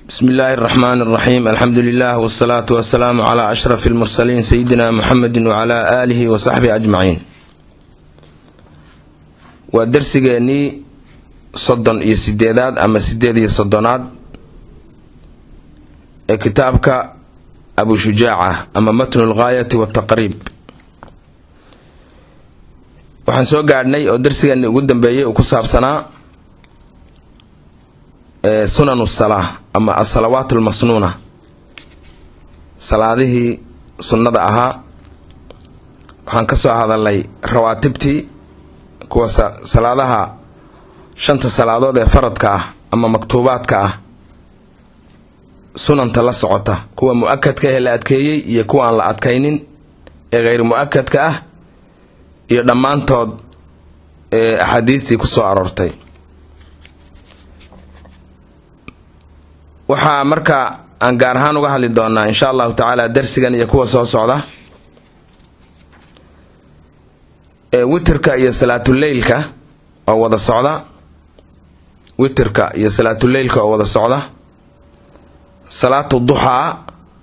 بسم الله الرحمن الرحيم. الحمد لله والصلاة والسلام على أشرف المرسلين سيدنا محمد وعلى آله وصحبه أجمعين. ودرسيني صدن يسديدات أما سديدي صدنات كتابك أبو شجاعة أما متن الغاية والتقريب. waxaan soo gaadhnay oo darsigan ugu dambeeyay oo ku saabsanaa sunan as-salah ama as-salawat al-masnuna salaadihi sunnada ahaa. waxaan ka soo hadalay rawaatibti kuwa salaadaha shanta salaadood ee faradka ah ama maktuubaadka ah sunanta la socota kuwa muakkadka ah la adkeeyay iyo kuwa aan la adkaynin ee غير muakkadka ah iyo dhamaantood axaadiistii ku soo aroortay. waxa marka aan gaar ahaan uga hadli doonaa insha Allah taala darsigan iyo kuwa soo socda witrka iyo salaatul leylka oo wada socda. witrka iyo salaatul leylka oo wada socda, salaatu duha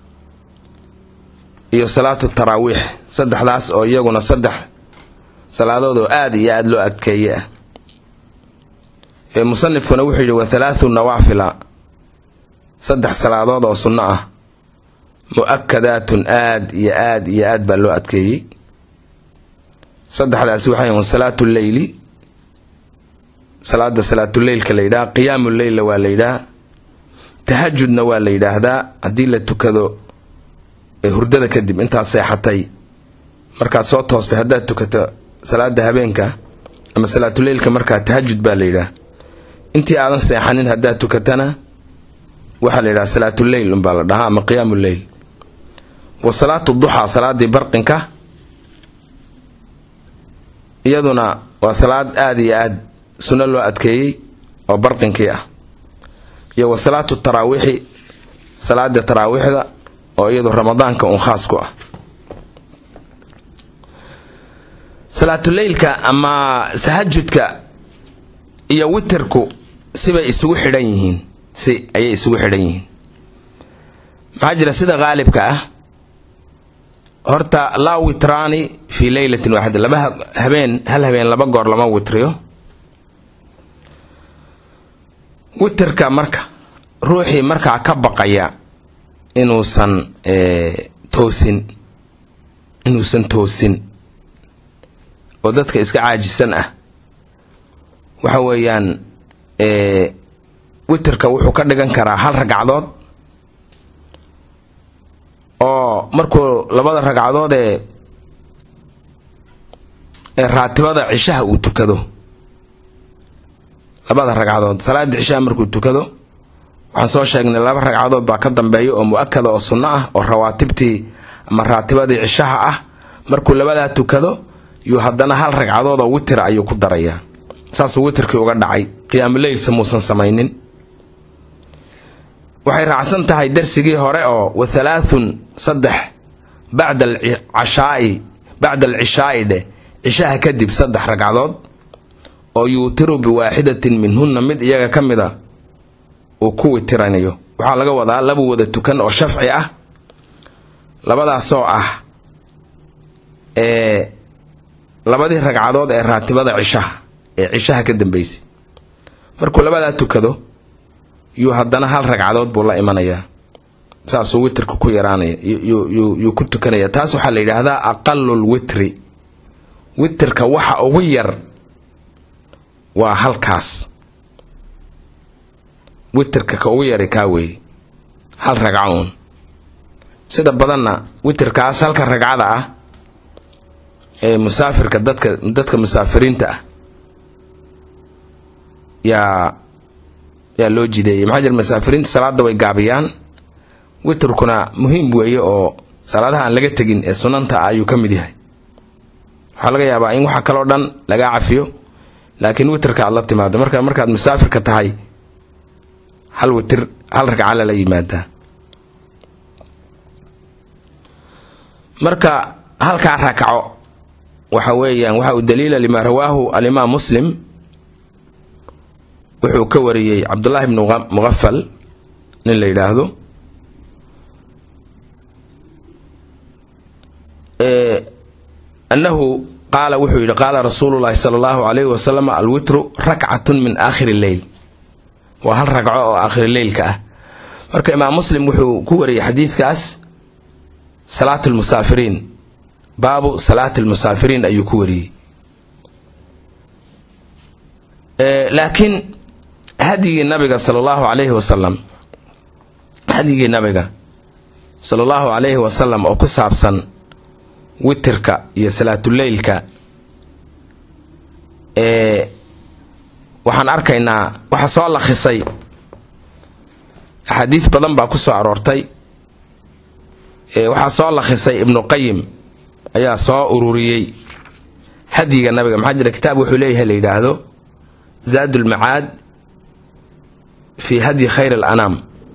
iyo salaatu taraawih, saddexdaas oo iyaguna saddex salaadood aad iyo aad loo adkeeyay. musannifuna wuxuu yiri wa thalaathu nawaafila, saddex salaadood oo sunna ah muakkadatun aad iyo aad iyo aad baa loo adkeeyay. saddexdaas waxay yihiin salaatul leyli, salaatul leylka la yiraahdo, qiyaamul leyl waa la yiraahdaa, tahajjudna waa la yiraahdaa hadii la tukado hurdada kadib intaad seexatay markaad soo toostay haddaad tukato salaada habeenka ama salaatul leylka markaa tahajjud baa la yiraahdaa. intii aadan seexanin haddaad tukatana waxa la yiraahdaa salaatul leyl baa la dhahaa ama qiyaamul leyl. wa salaatu duha, salaadii barqinka iyaduna waa salaad aad iyo aad sunna loo adkeeyay oo barqinkii ah. iyo wa salaatu taraawih, salaada taraawihda oo iyadu ramadaanka un khaas ku ah. salaatul leylka ama tahajjudka iyo witrku sibay isugu xidhan yihiin, si ayay isugu xidhan yihiin. maxaa jira sida qaalibka ah horta la witraani fi laylatin waahida, laba habeen hal habeen laba goor lama witriyo. witrka marka ruuxii marka ka baqaya inuusan toosin oo dadka iska caajisan ah, waxa weeyaan witrka wuxuu ka dhigan karaa hal ragcadood oo markuu labada ragcadood ee raatibada cishaha uu tukado, labada ragcadood salaada cishaha markuu tukado waxaan soo sheegnay laba ragcadood baa ka dambeeyo oo muakkada oo sunna ah oo rawaatibtii ama raatibadii cishaha ah. markuu labada tukado yu haddana hal ragcadood oo witr ayuu ku darayaa. saas witrkii uga dhacay qiyaamul leyl samuusan samaynin. waxay raacsan tahay darsigii hore oo wa thalathun saddex ba'da al-ishaa'i cishaha kadib saddex ragcadood oo yutiru bi waahidatin minhunna mid iyaga kamida oo ku witranayo. waxaa laga wadaa laba wada tukan oo shafci ah, labadaas oo ah labadii ragcadood ee raatibada cishaha ka dambeysay. markuu labada tukado yu haddana hal ragcadood buu la imanayaa, saas uu witrku ku yaraanaya yu ku tukanaya. taas waxa la yiraahdaa aqallul witri. witrka waxa ugu yar waa halkaas. witrka ka ugu yar ka weey hal ragcadood. sida badanna witrkaas halka ragcada ah ee musaafirka dadka musaafiriinta ah yaa loo jideeyay. maxaa jira musaafiriinta salaada way gaabiyaan, witrkuna muhiim weeye oo salaadaha aan laga tagin ee sunanta ayuu ka mid yahay. waxaa laga yaabaa in waxa kale oo dhan laga cafiyo laakiin witrka aad la timaado markaad musaafirka tahay hal witr hal ragca la yimaada. marka halka rakaco waxa weeyaan waxa uu daliila lima rawaahu al-imam Muslim wuxuu ka wariyay Abdullah ibn Mughaffal nin la yidhaahdo annahu qaala wuxuu yidhi qaala rasuulullaahi sala allahu calayhi wasalam alwitru rakcatun min aakhiri leyl waa hal ragco oo aakhiri leylka ah. marka imaam muslim wuxuu ku wariyey xadiidkaas salaatu lmusaafiriin, baabu salaati lmusaafiriin ayuu ku wariyey. laakiin hadyigii nabiga sala allahu calayhi wasalam, hadyigii nabiga sala allahu calayhi wasalam oo ku saabsan witirka iyo salaatuleylka, waxaan arkaynaa waxa soo lakhisay axaadiis badan baa ku soo aroortay. waxaa soo lakhisay ibnu qayim ayaa soo ururiyey hadyiga nabiga. maxaa jira kitaab wuxuu leeyahay la yidhaahdo zaadulmacaad fii hadyi khayr alanaam.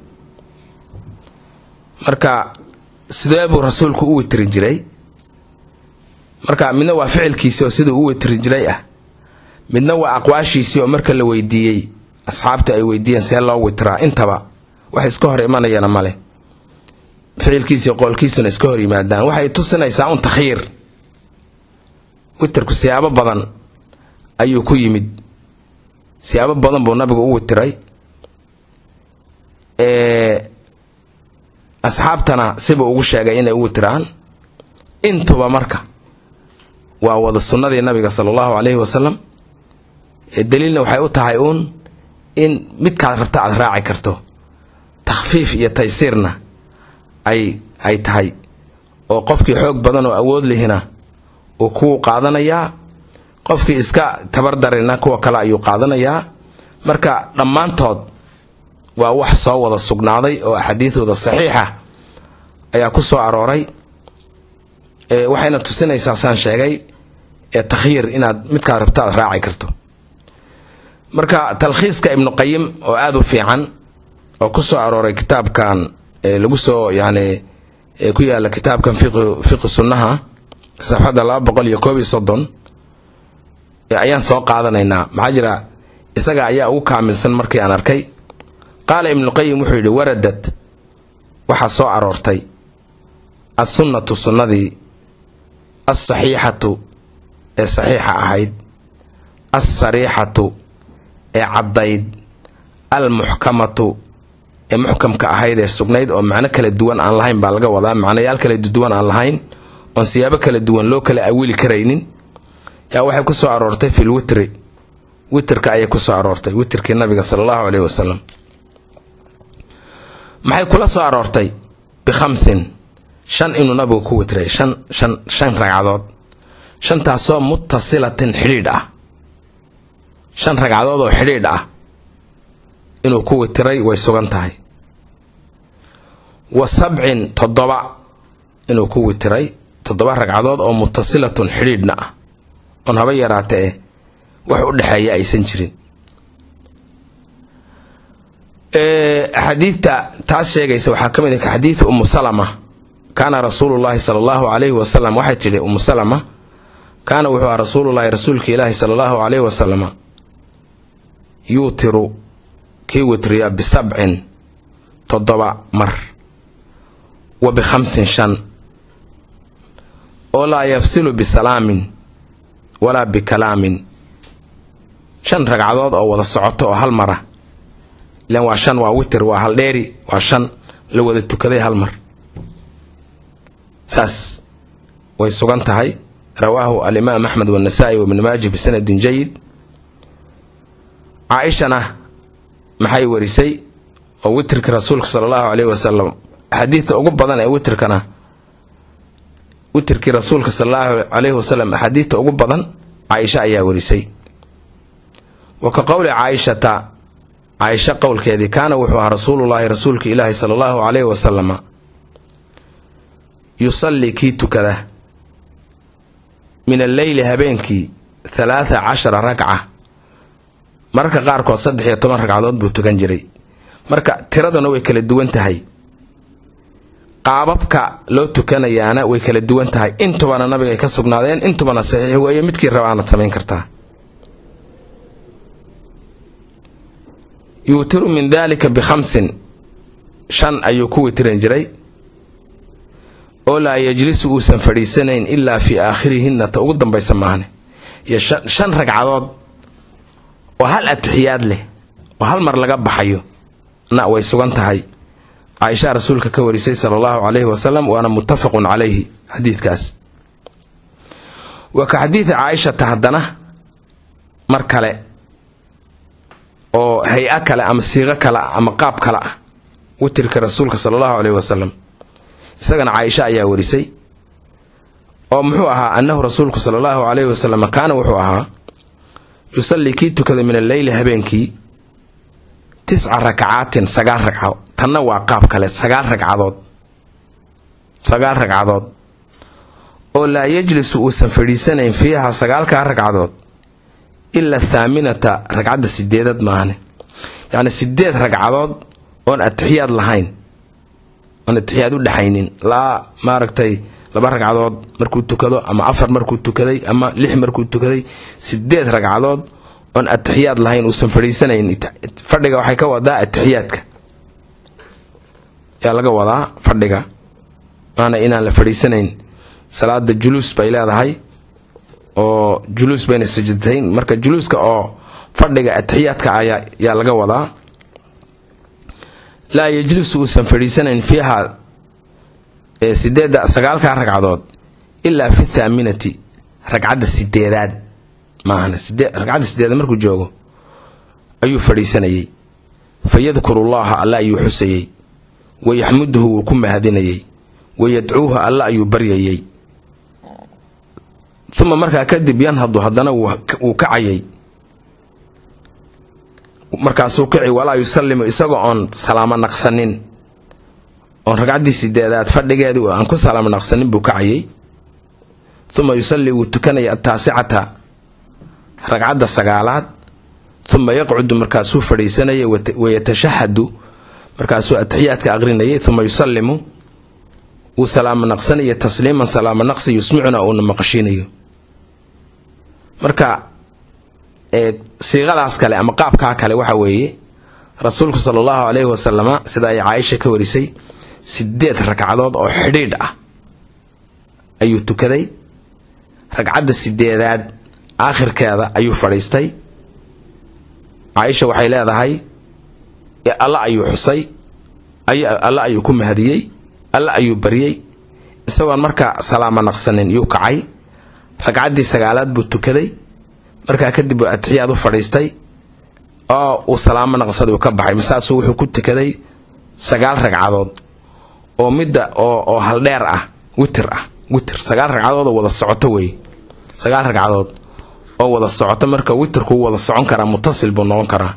marka sidee buu rasuulku u witri jiray? marka midna waa ficilkiisii oo siduu u witri jiray ah, midna waa aqwaashiisii oo marka la weydiiyey asxaabta ay weydiiyeen see loo witraa, intaba wax iska hor imanayana male. ficilkiisii qoolkiisuna iska hor yimaadaan. waxay tusinaysaa un takhyiir. witirku siyaabo badan ayuu ku yimid, siyaabo badan buu nabigu u witiray. asxaabtana siba ugu sheegay inay u witiraan. intuba marka waa wada sunnadii nabiga sala allahu calayhi wasalam. daliilna waxay u tahay uun in midkaad rabta aad raaci karto, takhfiif iyo taysiirna ay tahay, oo qofkii xoog badan oo awood lihina uu kuu qaadanayaa, qofkii iska tabardarina kuwa kale ayuu qaadanayaa. marka dhammaantood waa wax soo wada sugnaaday oo axaadiidooda saxiixa ayaa ku soo arooray. waxayna tusinaysaa saan sheegay takhyiir inaad midkaad rabta aad raaci karto. marka talkhiiska ibnu qayim oo aada u fiican oo ku soo arooray kitaabkan lagu soo yani ku yaala kitaabkan fiqhi sunnaha safxada 231 ayaan soo qaadanaynaa. maxaa jira isaga ayaa ugu kaamilsan markii aan arkay. qaala ibnu qayim wuxuu yidhi waradat waxaa soo aroortay as-sunnatu sunnadii as-saxiixatu ee saxiixa ahayd, as-sariixatu ee caddayd, al-muxkamatu ee muxkamka ahayd ee sugnayd oo macno kala duwan aan lahayn baa laga wadaa, macnayaal kala duwan aan lahayn oon siyaabo kala duwan loo kala awili karaynin. yaa waxay ku soo aroortay fil witri, witirka ayay ku soo aroortay, witirkii nabiga sala allahu calayhi wasalam. maxay kula soo aroortay? bikhamsin, 5 inuu nabigu ku witray, 5 ragcadood, 5taasoo muttasilatin xidhiidh ah, 5 ragcadood oo xidhiidh ah inuu ku witiray way sugan tahay. wa 7 inuu ku witiray, 7 ragcadood oo muttasilatun xidhiidhna ah oon haba yaraatee wax u dhexeeya aysan jirin. xadiidta taas sheegaysa waxaa ka mid ah xadiid ummu salama. kaana rasuulullaahi sala allahu calayhi wasalam waxay tidhi ummu salama, kaana wuxuu ahaa rasuulullaahi rasuulka ilaahi sala allahu calayhi wasalama yuutiru kii witriya bi7 7 mar, wa bi5 5, oo laa yafsilu bisalaamin walaa bikalaamin. 5 ragcadood oo wada socoto oo hal mara, ilaan waa 5 waa witir, waa hal dheeri, waa 5 la wada tukaday hal mar. saas way sugan tahay. rawaahu alimaam axmed wanasaa'i wabnu maajah bisanadin jayid. caaishana maxay warisay oo witirka rasuulka sala allahu calayhi wasalam axaadiidta ugu badan ee witirkii rasuulka sala allahu calayhi wasalam axaadiidta ugu badan caaisha ayaa warisay. wa ka qowli caaishata, caaisha qowlkeedii, kaana wuxuu ahaa rasuulullaahi rasuulka ilaahi sala allahu calayhi wasalama yusallii kii tukada min alleyli habeenkii 13 ragca, mararka qaarkood 13 ragcadood buu tukan jiray. marka tiraduna way kala duwan tahay, qaababka loo tukanayaana way kala duwan tahay. intubana nabiga ay ka sugnaadeen, intubana saxiix weeye, midkii raba aanaad samayn kartaa. yuutiru min daalika bi5, shan ayuu ku witrin jiray oo laa yajlisu uusan fadhiisanayn ilaa fi aakhirihinna ta ugu dambaysa maahane iyo shan ragcadood oo hal atixiyaad leh oo hal mar laga baxayo na way sugan tahay Aisha rasuulka ka warisay sallallahu alayhi wasallam waana muttafaqun alayhi xadiidkaas wa ka xadiid Aisha tahdana mar kale oo hay'a kale ama siiqa kale ama qaab kale ah witirka rasuulka sallallahu alayhi wasallam isagana Aisha ayaa warisay oo muxuu ahaa annahu rasuulku sallallahu alayhi wasallam kaana wuxuu ahaa yusalli kii tukada min al-layl habeenkii 9 rak'aatin 9 ragcado tanna waa qaab kale 9 ragcadood oo la yajlisu uusan fadhiisanayn fiiha 9 ragcadood illa thaaminata ragcada 8 maahane yani 8 ragcadood oon atixiyaad lahayn oon atixiyaad u dhaxaynin la maaragtay 2 ragcadood markuu tukado ama 4 markuu tukaday ama 6 markuu tukaday 8 ragcadood oon atixiyaad lahayn uusan fadhiisanayn fadhiga waxay ka wadaa atixiyaadka yaa laga wadaa fadhiga maana inaan la fadhiisanayn salaada julus bay leedahay oo julus bayna sajdayn marka juluska oo fadhiga atixiyaadka ayaa laga wadaa la yajlisu uusan fadhiisanayn fiiha 9 ragcadood ilaa fi thaaminati ragcada 8aad maahane ragcada 8aad markuu joogo ayuu fadhiisanayay fayadhkurullaha alla ayuu xusayay ويحمده وكم هذيني ويدعوه الله يبريي ثم مركا كدب ينهض هدنا وكعيي مركا سوكعي ولا يسلم إساقو عن سلام نقصنين عن رقعدي سيدادات فردقادي وعن كل سلام نقصنين بكعيي ثم يسلي وتكني 9 رقعد السقالات ثم يقعد مركا سوفر يسني ويتشهد markaasuu atixiyaadka aqrinayay thumma yusallimu wa salaam naqsaniya tasliiman salaam naqsi yusmicuna oo maqashinayo marka siiqadaas kale ama qaabka kale waxa weeye rasuulku sallallahu alayhi wasallam sida ay Aisha ka warisay 8 ragcadood oo xidhiidh ah ayuu tukaday ragcada 8aad aakhirkeeda ayuu fadhiistay Aisha waxay leedahay الله أيو حصي الله أيو كم هديي الله أيو بريي سواء مركا سلام نقصنين يوكعي رقعدي سقالات بوتوكدي مركا كدب أتحيادو فريستي وسلام نقصد وكبحي مساسو وحو كنت كدي سقال رقعدود ومدة هالدير وتر سقال رقعدود ووضا السعوتوي سقال رقعدود ووضا السعوتو مركا وتر كو ووضا السعون كرا متصل بنوان كرا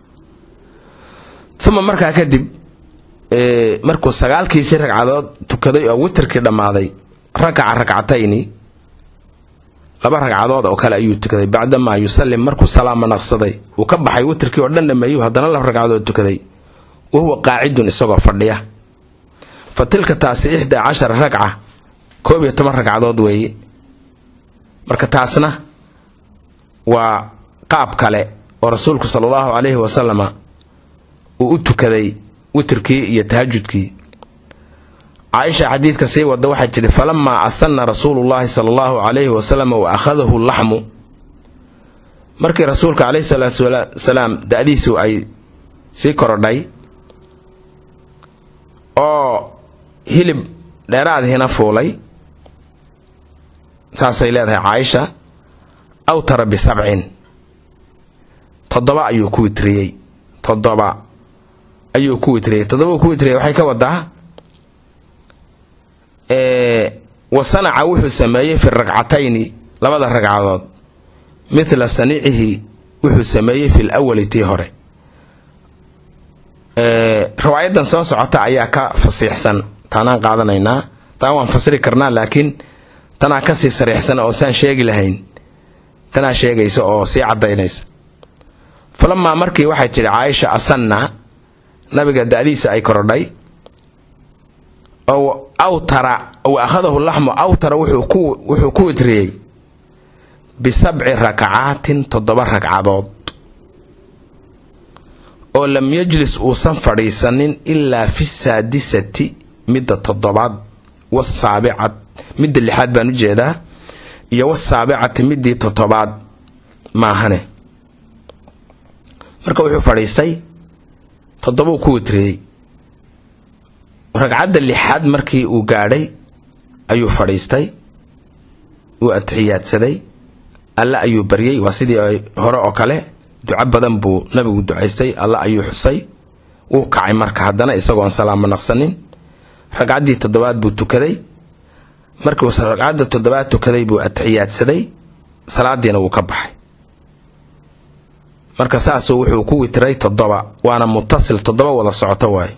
ثم markaa kadib markuu 9 ragcadood tukaday oo witrkii dhamaaday rak'atayni 2 ragcadood oo kale ayuu tukaday bacda ma yusallim markuu salaam naqsaday uu ka baxay witrkii oo dhan dhameeyay hadana 2 ragcadood tukaday oo huwa qaacidun isagoo fadhiya fatilka taasi 11 ragca 12 ragcadood weeye marka taasna waa qaab kale oo rasuulku sallallahu alayhi wasallam وتكذي وتركي يتهجدكي عائشة حديث كسي ودوحة فلما أصلنا رسول الله صلى الله عليه وسلم وأخذه اللحم مركي رسولك عليه الصلاة والسلام داديسو أي سيكور داي أو هلب داراد هنا فولي ساسيلاتها عائشة أو ترى ب7 تضبع يكو تريي تضبع ayuu ku witriyay waxay ka wadaa wasanaca wuxuu sameeyay fi ragcatayni 2 ragcadood mithla sani'ihi wuxuu sameeyay fi al-awwalati hore riwaayadan soo socota ayaa ka fasiixsan taanaan qaadanaynaa taan waan fasiri karnaa laakiin tana ka sii sariixsan oo saan sheegi lahayn tana sheegayso oo si cadaynaysa falamma markii waxay tiri Aisha asanna nabiga daadiisa ay korodhay oo awtara oo akhadahu lahmu awtara wuxuu ku witriyay bi 7 rak'aatin 7 ragcadood oo lam yajlis uusan fadhiisanin ilaa fi saadisati midda toddobaad wasaabicad midda lixaad baan u jeedaa iyo wasaabicati middii toddobaad maahane marka wuxuu fadhiistay toddoba ku witriyey ragcadda lixaad markii uu gaadhay ayuu fadhiistay uu atixiyaadsaday alla ayuu baryay waa sidii hore oo kale duco badan buu nabigu ducaystay alla ayuu xusay wuu kacay marka haddana isagoo aan salaamo naqsanin ragcaddii toddobaad buu tukaday markii uu ragcadda toddobaad tukaday buu atixiyaadsaday salaadiina wuu ka baxay marka saasuu wuxuu ku witray toddoba waana muttasil toddoba wada socoto waay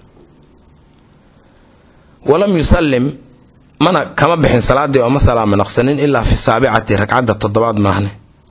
walam yusallim mana kama bixin salaadii oo ma salaamo naqsanin ilaa fi saabicati ragcadda toddobaad maahne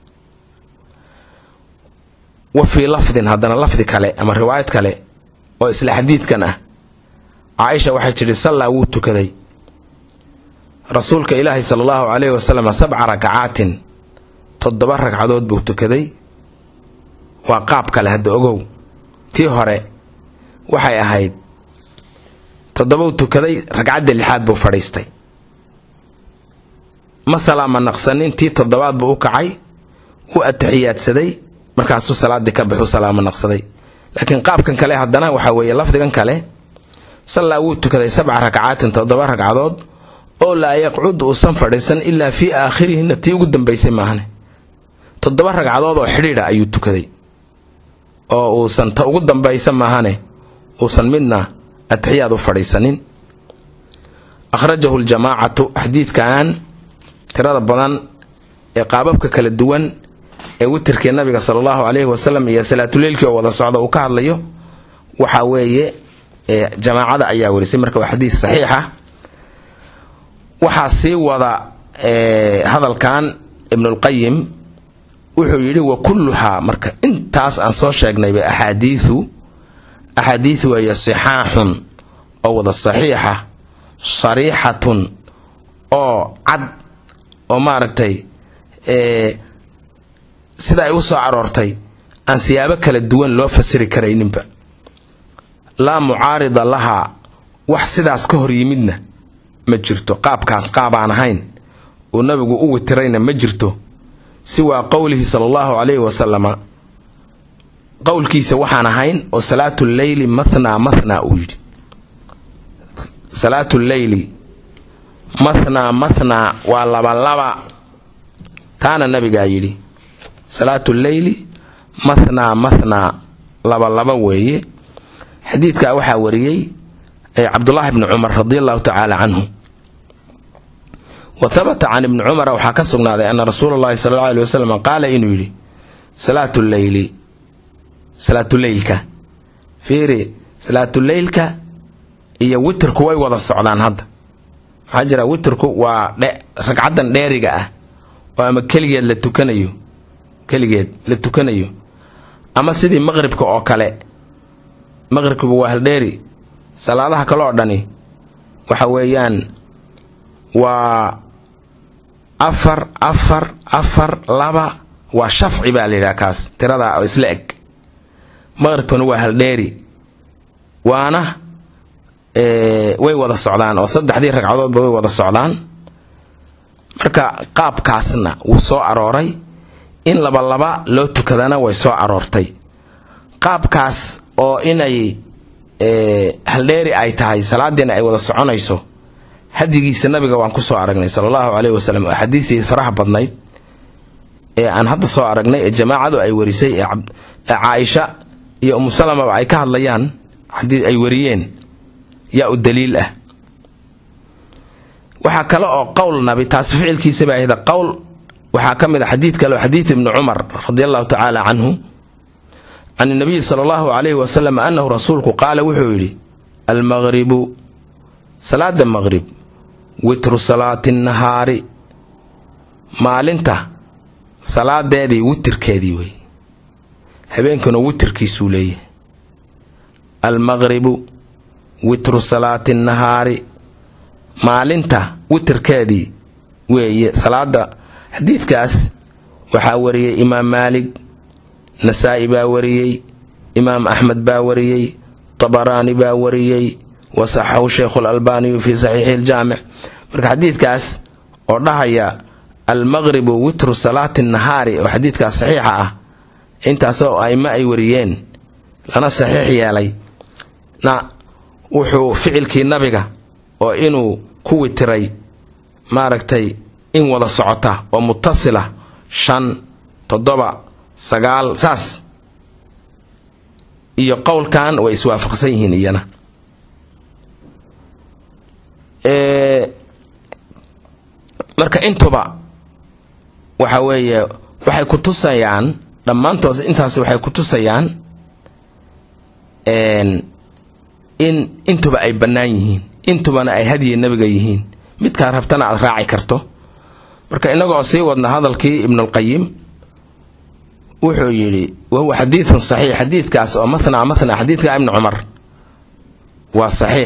wa fii lafdin haddana lafdi kale ama riwaayad kale oo isla xadiidkan ah caaisha waxay tidhi sallaa wuu tukaday rasuulka ilaahi sala allahu calayhi wasalam 7 rakcaatin 7 ragcadood buu tukaday waa qaab kale hadda ogow tii hore waxay ahayd 7 tukaday ragcadda lixaad buu fadhiistay ma salaama naqsanin tii 7 buu u kacay wuu atixiyaadsaday markaasuu salaadii ka baxu salaama naqsaday laakiin qaabkan kale haddana waxa weeye lafdigan kale sallaa wuu tukaday 7 rakcaatin 7 ragcadood oo laa yaqcud uusan fadhiisan ilaa fii aakhirihina tii ugu dambaysay maahane 7 ragcadood oo xidhiidha ayuu tukaday oo uusan ta ugu dambaysa maahane uusan midna atixiyaad u fadhiisanin akhrajahu aljamaacatu xadiidkan tirada badan ee qaababka kala duwan ee witirkii nabiga sallallahu alayhi wasallam iyo salaatuleelkii oo wada socda uu ka hadlayo waxa weeye jamaacada ayaa warisay marka waa xadiis saxiix ah waxa sii wada hadalkan ibn al-qayyim wuxuu yiri wa kulluha marka intaas aan soo sheegnay ba axaadiithu ay sahihun oo wada saxiixa sariixatun oo cad oo maaragtay sida ay u soo aroortay aan siyaabo kala duwan loo fasiri karayninba la mucaarida laha wax sidaas ka hor yimidna ma jirto qaabkaas qaab aan ahayn oo nabigu u witirayna ma jirto siwa qawlihi sallallahu alayhi wasallam qawlkiisa waxaan ahayn oo salaatu al-layli mathna uu yiri salaatu al-layli mathna waa laba taana nabiga yiri salaatu al-layli mathna laba weeye xadiidka waxa wariyay Abdullah ibn Umar radiyallahu ta'ala anhu وثبت عن ابن عمر وحكى سغناده ان رسول الله صلى الله عليه وسلم قال انه يري صلاه الليل فيري صلاه الليل iyo witrku way wada socdaan hadda hajira witrku waa ragcadan dheeriga ah oo ama kaligeed la tukanayo ama sidii maghribka oo kale maghribku waa hal dheeri salaadaha kale oo dhani waxa weeyaan waa afar laba waa shafci baa leeyahay kaas tirada oo isla eg maghribkuna waa hal dheeri waana way wada socdaan oo saddexdii ragcadood way wada socdaan marka qaabkaasna wuu soo arooray in laba loo tukadana way soo aroortay qaabkaas oo inay hal dheeri ay tahay salaadina ay wada soconayso hadigiisa nabiga waan ku soo aragnay sallallahu alayhi wasallam xadiisi faraha badnayd ee aan hadda soo aragnay ee jamaacadu ay warisay Aisha iyo Salama ay ka hadlayaan hadii ay wariyeen yaa u daliil ah waxa kale oo qowl nabi taas ficilkiisa baa ahda qowl waxa kamid xadiid kale xadiid ibn Umar radiyallahu ta'ala anhu an nabi sallallahu alayhi wasallam annahu rasuulku qaala wuxuu yiri al-maghribu salaada maghrib witru salaatin nahaari maalinta salaadeedii witirkeedii way habeenkuna witirkiisu leeyahay al-maghribu witru salaatin nahaari maalinta witirkeedii weeye salaada xadiidkaas waxa wariyay imaam Maalik Nasaa'i baa wariyay إمام أحمد باوريي طبراني باوريي وصححه الشيخ الألباني في صحيح الجامع. marka xadiidkaas oo dhahaya المغرب وتر صلاة النهار وحديثkaas صحيح ah intaasoo ayma ay wariyeen lana saxiix yeelay na wuxuu ficilkii nabiga oo inuu ku witiray maaragtay in wada socota oo muttasila 5 7 9 saas iyo qowlkan way iswaafaqsan yihiin iyana marka intuba waxa weeye waxay ku tusayaan dhamaantood intaas waxay ku tusayaan in intuba ay banaan yihiin intubana ay hadiye nabiga yihiin midka rabtana aad raaci karto marka inagoo sii wadna hadalkii ibn al-qayyim wuxuu yiri waa xadiithun saxiix xadiidkaas oo mathna xadiidka ibn umar waa saxiix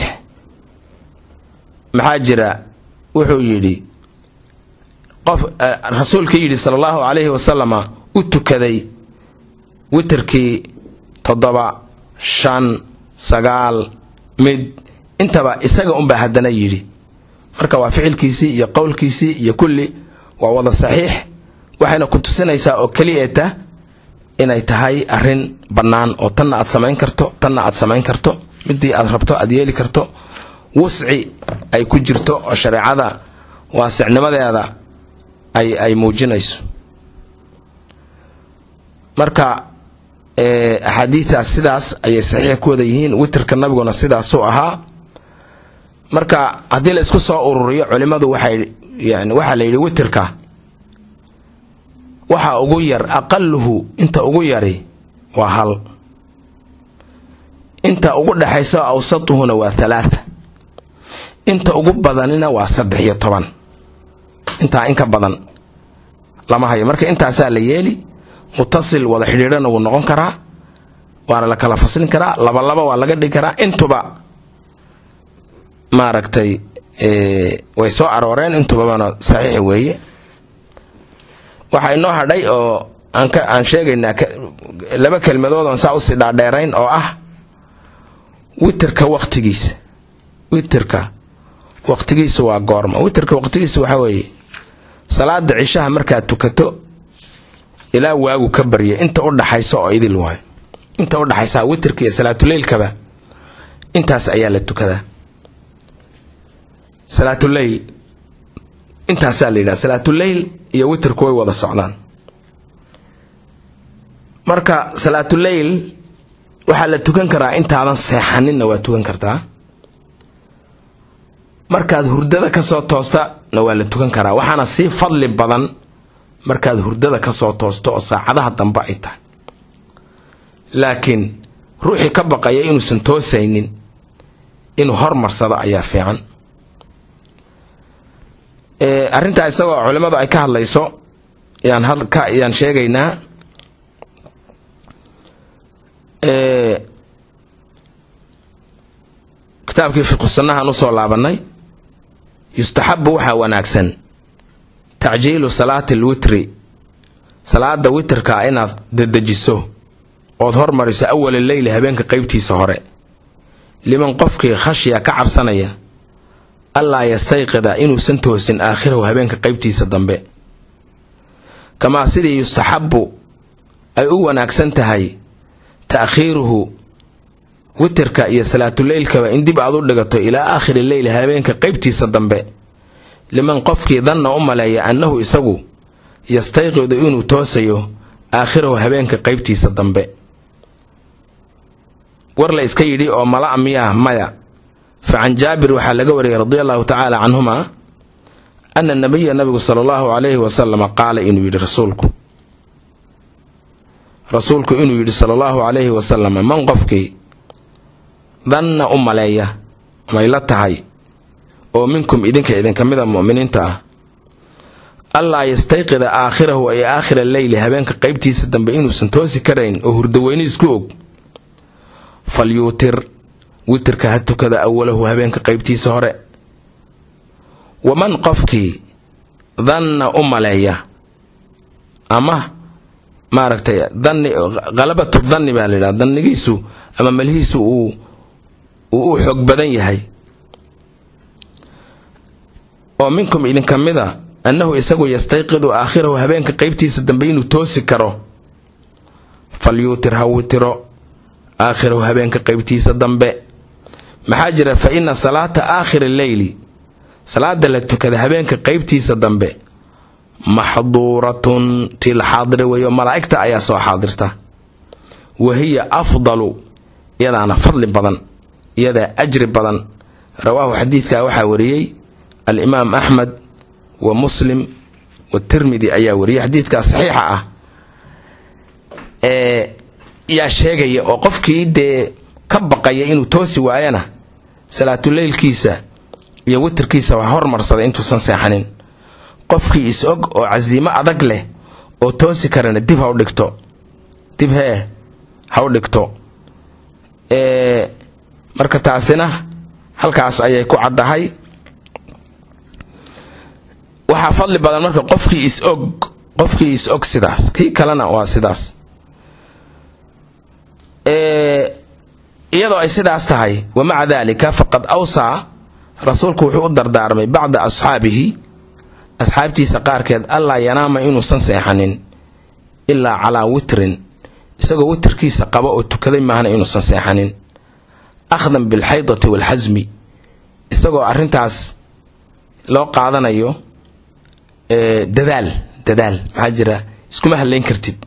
maxaa jira wuxuu yiri qof rasuulka yiri sallallahu alayhi wasallam u tukaday witrkii 7 5 9 mid intaba isaga baa hadana yiri marka waa ficilkiisi iyo qowlkiisi iyo kulli waa wada saxiix waxayna ku tusinaysaa oo kaliyeeta inay tahay arin banaan oo tan aad samayn karto midii aad rabto aad yeeli karto wusci ay ku jirto oo shariicada waasicnimadeeda ay muujinayso marka ahadiithaas sidaas ay saxiix ku wada yihiin witrka nabiguna sidaas oo ahaa marka hadii la isku soo ururiyo culimadu waxay waxa la yiri witrka waxa ugu yar aqalluhu inta ugu yari waa hal inta ugu dhaxayso awsatuhuna waa 3 inta ugu badanina waa 13 inta in ka badan lama hayo marka intaas la yeeli muttasil wada xiriirana uu noqon karaa waana la kala faslin karaa laba waa laga dhigi karaa intuba maaragtay way soo arooreen intuba saxiix weeye waxa inoo hadhay oo aan sheegaynaa laba kelmadood oo saa u sii dhaadheerayn oo ah witrka waqtigiisa waa goorma witrka waqtigiisa waxa weeye salaada cishaha marka tukato ilaa waagu ka bariyo inta u dhaxayso oo idil waay inta u dhaxaysa witrka iyo salaatul leylkaba intaas ayaa la tukadaa salaatul leyl intaas la yiraahdaa salaatul leyl iyo witrku way wada socdaan marka salaatul leyl waxa la tukan karaa intaadan seexaninna waa tukan kartaa markaad hurdada ka soo toosta waa la tukan karaa waxaana si fadli badan markaad hurdada ka soo toosto oo saacadaha dambe ay tahay laakiin ruuxi ka baqaya inuu san toosaynin inuu hormarsado ayaa fiican arinta isagoo culimadu ay ka hadlayso yaan sheegaynaa kitaabkii fiqh sunnah aan soo laabanay yustahabbu waxa wanaagsan تعجيل صلاة الوتر صلاة وتر كائنات ددجسو oo hormarisa awal الليل habeenka qaybtiisa hore liman qofkii khashiya ka cabsanaya alla yastayqida inuu santoosin aakhiro habeenka qaybtiisa dambe kama sidii yustahabbu ay u wanaagsan tahay taakhiruhu witrka iyo salaatul leylka in dib aad u dhigato ilaa aakhir الليل habeenka qaybtiisa dambe liman qofkii dhanna u maleeya annahu isagu yastayqidu inuu toosayo aakhiro habeenka qaybtiisa dambe war la iska yiri oo mala amiya maya fa an Jaabir waxa laga wariyay radiyallahu ta'ala anhuma anna nabiyya nabiga sallallahu alayhi wa sallam qaala inuu yiri rasuulku inuu yiri sallallahu alayhi wa sallam man qofkii dhanna u maleeya may la tahay oo minkum idinka kamida mu'miniinta ah alla yastayqida aakhirahu ay aakhir al-layl habeenka qaybtiisa dambe inuu san toosi karayn oo hurdo weyni isku og falyutir witrka hatukada awwalahu habeenka qaybtiisa hore waman qafki dhanna umalaya ama maaragtay dhanni qalabatu dhanni baa la yidhaha dhannigiisu ama malhiisu uu xoog badan yahay oo minkum idinka mida annahu isagu yastayqidu aakhirahu habeenka qaybtiisa dambe inuu toosi karo falyuutir ha witiro aakhirahu habeenka qaybtiisa dambe maxaa jira fa inna salaata aakhiri leyli salaada la tukada habeenka qaybtiisa dambe maxduuratun til xaadire weeyo malaa'igta ayaa soo xaadirta wahiya afdalu iyadaana fadli badan iyadaa ajri badan rawaahu xadiidkaa waxaa wariyey alimaam axmed wa muslim watirmidi ayaa wariyey xadiidkaa saxiixa ah yaa sheegaya oo qofkii dee ka baqaya inuu toosi waayana salaatuleylkiisa iyo witirkiisa waa hormarsaday intuusan seexanin qofkii is-og oo casiimo adag leh oo toosi karana dib ha u dhigto dib ha u dhigto marka taasina halkaas ayay ku caddahay waxaa fadli badan marka qofkii is-og sidaas kii kalena waa sidaas iyadoo ay sidaas tahay wamaca daalika faqad awsaa rasuulku wuxuu u dardaarmay bacda asxaabtiisa qaarkeed allaa yanaama inuusan seexanin ilaa calaa witrin isagoo witirkiisa qaba oo tukaday maahna inuusan seexanin akhdan bilxaydati waalxasmi isagoo arrintaas loo qaadanayo dadaal maxaa jira iskuma hadlayn kartid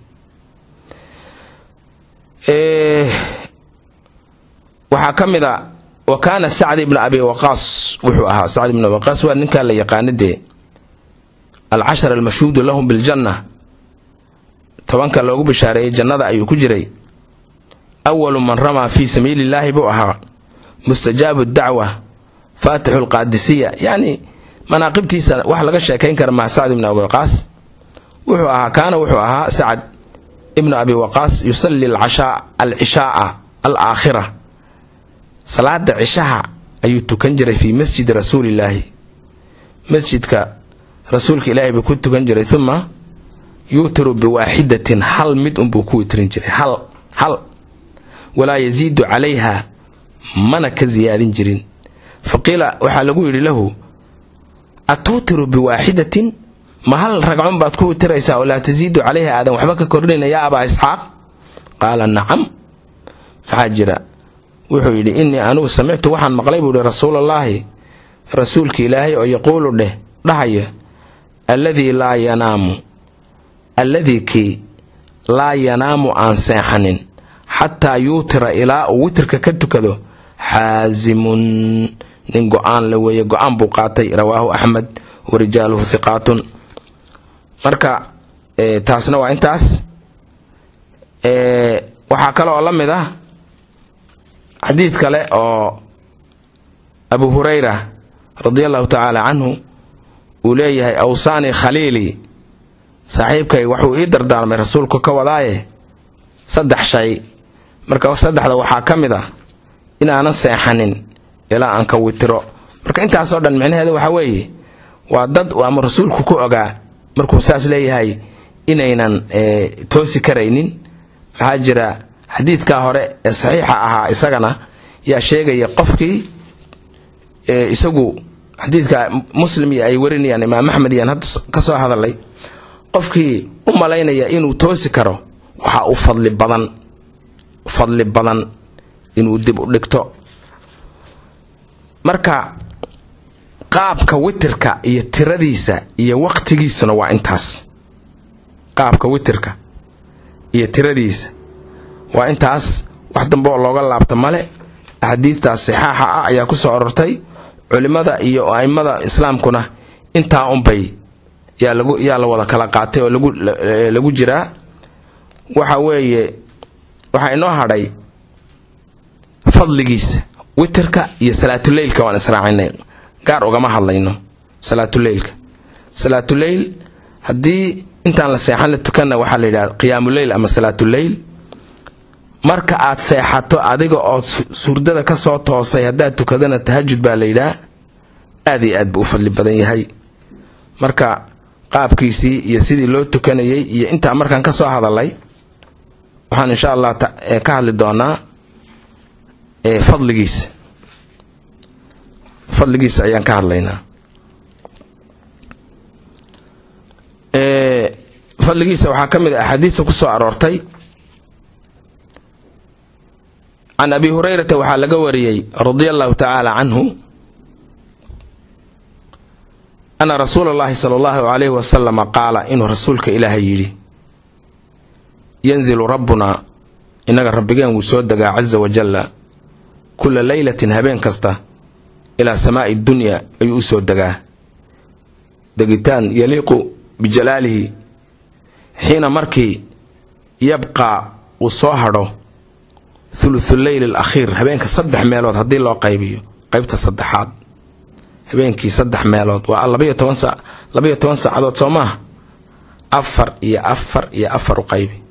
waxaa ka mid a wa kaana sacd ibna abi waqaas wuxuu ahaa sacd ibna waqaas waa ninkaa la yaqaana dee alcashar almashhuudu lahum biljanna 10 loogu bishaareeyey jannada ayuu ku jiray awalu man ramaa fii sabiilillaahi buu ahaa mustajaabu dacwa faatixu lqaadisiya yacni manaaqibtiisa wax laga sheekayn kara maca sacd ibna abi waqaas wuxuu ahaa sacd ibna abi waqaas yusalli alcishaaa alaakhira salaada cishaha ayuu tukan jiray fii masjidi rasuulillaahi masjidka rasuulka ilaahay buu ku tukan jiray uma yuutiru biwaaxidatin hal mid unbuu ku witrin jiray hal walaa yaziidu calayha mana ka ziyaadin jirin faqiila waxaa lagu yidhi lahu atuutiru biwaaxidatin ma hal ragcun baad ku witiraysaa oo laa taziidu calayha aadan waxba ka kordhinayna yaa abaa isxaaq qaala nacam maxaa jira wuxuu yidhi innii anugu samictu waxaan maqlay buu ihi rasuulallaahi rasuulka ilaahay oo yaquulu dhahaya alladii kii laa yanaamu aan seexanin xataa yuutira ilaa uu witirka ka tukado xaasimun nin go-aan la weeye go-aan buu qaatay rawaahu axmed warijaaluhu hiqaatun marka taasna waa intaas waxaa kaloo la mid ah xadiid kale oo abu hurayra radiallahu tacaala canhu uu leeyahay awsaanii khaliilii saaxiibkay waxuu ii dardaarmay rasuulku ka wadaaye 3 shay marka 3da waxaa ka mid ah inaanan seexanin ilaa aan ka witiro marka intaasoo dhan micnaheeda waxaa weeye waa dad ama rasuulku ku ogaa markuu saas leeyahay inaynan toosi karaynin maxaa jira xadiidkaa hore ee saxiixa ahaa isagana yaa sheegaya qofkii isagu xadiidka muslim iyo ay warinayaan imaam axmed iyaan hadda ka soo hadalay qofkii u malaynaya inuu toosi karo waxaa u fadli badan inuu dib u dhigto marka qaabka witirka iyo tiradiisa iyo waqtigiisuna waa intaas qaabka witirka iyo tiradiisa waa intaas wax dambe oo looga laabta male axaadiistaas saxaaxa ah ayaa ku soo arortay culimada iyo a'immada islaamkuna intaa unbay yaa la wada kala qaatay oo lagu jiraa waxa weeye waxaa inoo hadhay fadligiisa witirka iyo salaatuleylka waan israacinay gaar ugama hadlayno salaatuleyl haddii intaan la seexan la tukanna waxaa la yidhaha qiyaamuleyl ama salaatuleyl marka aad seexato adiga oo surdada ka soo toosay haddaad tukadana tahajud baa la yidhaha aad iyo aad buu u fadli badan yahay marka qaabkiisii iyo sidii loo tukanayay iyo inta markaan ka soo hadalay waxaan insha Allah ka hadli doonaa fadligiisa ayaan ka hadlaynaa fadligiisa waxaa kamid ah xadiis ku soo aroortay عن أبي هريرة وحال قوريي رضي الله تعالى عنه أن رسول الله صلى الله عليه وسلم قال إنه رسولك إلهي يلي ينزل ربنا إنك ربكين وسودك عز وجل كل ليلة هبين كسته إلى سماء الدنيا أي أسودك دقيتان يليق بجلاله حين مركي يبقى وصاهره ثلث الليل الأخير هبينك صدح ميلود هدي الله قيبيه قيبت الصدحات هبينك صدح ميلود والله بيه تونسع عدد صوماه أفر قيبي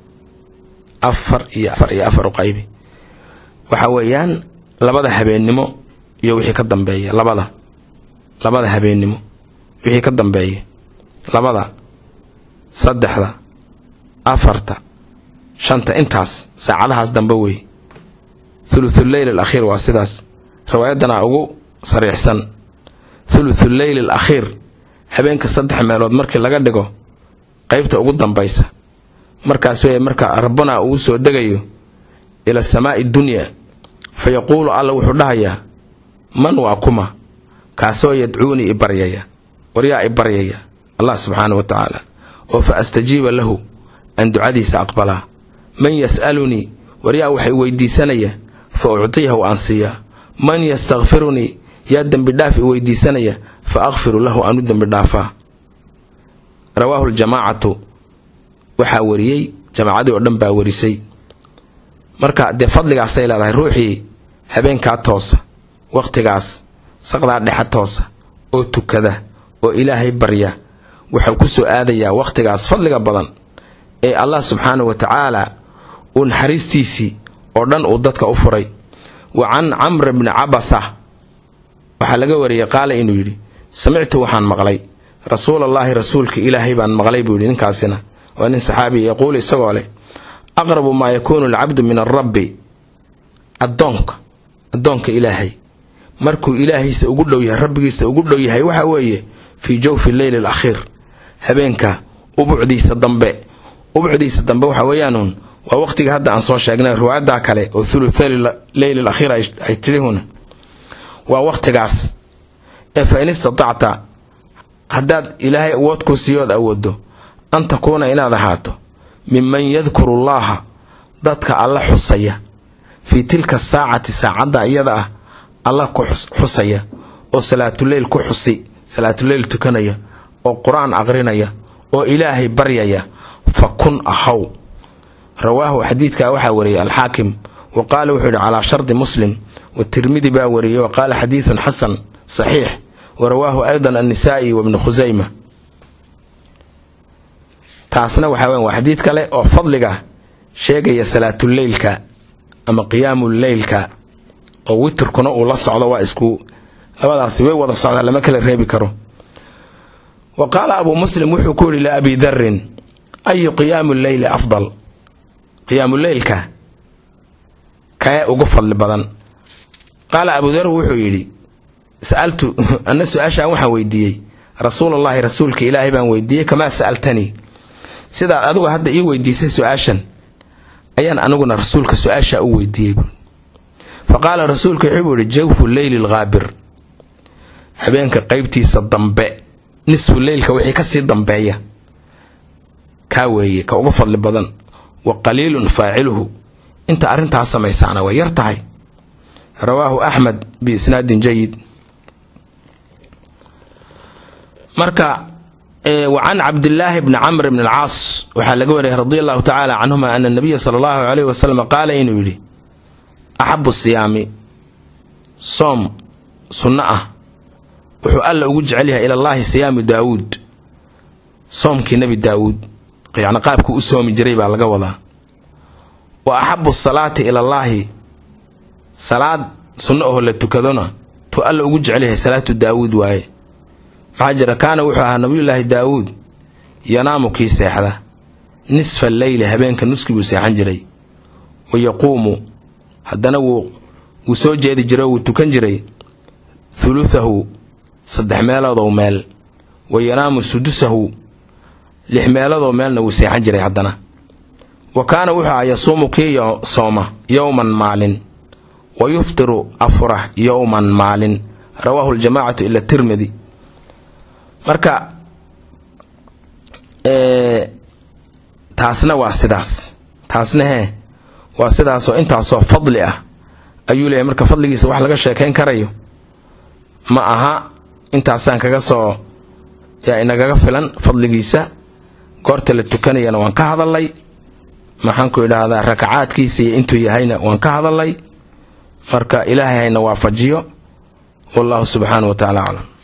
أفر قيبي وحويان لبدا هبين نمو يوحي كدن بيه لبدا هبين نمو يوحي كدن بيه لبدا صدح ذا أفرت شانت انتاس ساعدها دنبوي ثلث الليل الأخير واسداس روايتنا أقو صريح سن ثلث الليل الأخير هبينك صدح ميلود مركي لغا دغو قيبتا أقو دنبايسا مركا سوية مركا ربنا أوسو دغيو إلى السماء الدنيا فيقول الله وحدها من واكما كاسو يدعوني إبريايا وريا إبريايا الله سبحانه وتعالى وفأستجيب له أن دعادي سأقبلا من يسألني وريا وحي ويدي سنية فأعطيه وأنسيه من يستغفرني يدن بدافع ويدي سنية فأغفر له أندن بدافع رواه الجماعة وحاوريي جماعة ودن باوريسي مركا دي فضلك عسيلا ذا روحي هبين كاتوسا وقت قاس سقط عدي توسا أو تكذا وإلهي بريا وحوكسو آذيا وقت قاس فضلك بضن إيه الله سبحانه وتعالى ونحريستيسي ودن وددك أفري وعن عمرو بن عبسة وحلقة وريا قال إنه يري سمعت وحان مغلي رسول الله رسولك إلهي بان مغلي بولين كاسنا وأن صحابي يقول يسوى عليه أقرب ما يكون العبد من الرب الدونك إلهي مركو إلهي سأقول له يا ربي سأقول له يا وحويه في جوف الليل الأخير هبينك وبعدي صدنبه وحويانون ووقتك هذا عن صوت شاقنا رواية داك عليه وثلث الليل الأخير أي تريهون ووقتك عس فإن استطعت هداد إلهي أودكو سيود أوده أن تكون إلى ذهاته ممن يذكر الله ذاتك الله حصية في تلك الساعة ساعة يدعى الله حصية وصلاة الليل كحصي صلاة الليل تكنية وقرآن أغرينية وإلهي برية فكن أحو رواه حديثك وحاوري الحاكم وقال وحد على شرط مسلم والترمذي باوري وقال حديث حسن صحيح ورواه أيضا النسائي وابن خزيمة taasna waxa weyn waa xadiid kale oo fadliga sheegaya salaatul leylka ama qiyaamul leylka oo witrkuna uu la socdo waa isku labadaas way wada socdaan lama kala reebi karo وقال ابو مسلم وحو كوري لابي ذر اي قيام الليل افضل قيام الليل كاي ugu fadli badan قال ابو ذر وحو يري سالت ان سؤاشا waxa weydiiyay رسول الله رسولك الهي بان weydiiyay kama سالتني sida adigu hadda ii weydiisay su'aashan ayaan anaguna rasuulka su'aasha u weydiiyay faqala rasuulka wuxuu jawfu al-layl al-ghabir habeenka qaybtiisa dambe nisfu leylka wixii ka sii dambeeya ka weeye ka ugu fadli badan wa qalilun faa'iluhu inta arinta sameysana way yartahay rawahu ahmad bi isnadin jayyid marka وعن عبد الله بن عمرو بن العاص وحلقوا رضي الله تعالى عنهما أن النبي صلى الله عليه وسلم قال إنه يلي أحب الصيام صوم سنة وحقال أوجع عليها إلى الله صيام داود صوم كنبي داود يعني قابك أسوم جريبا على قوضة وأحب الصلاة إلى الله صلاة سنة التي تكذنا تقال أوجع عليها صلاة داود وهي حاجر كان وحوها نبي الله داود yanaamu kii seexda nisfa alleyli habeenka nuskii buu seexan jiray wayaquumu haddana wuu soo jeedi jiray oo wuu tukan jiray thuluthahu 3 meeloodoo meel wayanaamu sudusahu 6 meeloodoo meelna wuu seexan jiray haddana wa kaana wuxuu ahaa yasuumu kii sooma yowman maalin wa yuftiru afurah yowman maalin rawaahu ljamaacatu ila tirmidi. marka taasna waa sidaas taasna waa sidaasoo intaasoo fadli ah ayuu leeyahay. marka fadligiisa wax laga sheekayn karayo ma aha, intaasaan kaga soo inagaga filan fadligiisa. goorta la tukanayana waan ka hadalay, maxaan ku idhaahdaa rakacaadkiisa iyo intuu yahayna waan ka hadalay. marka ilaahay hayna waafajiyo. wallahu subxaanahu wa tacaala aclam.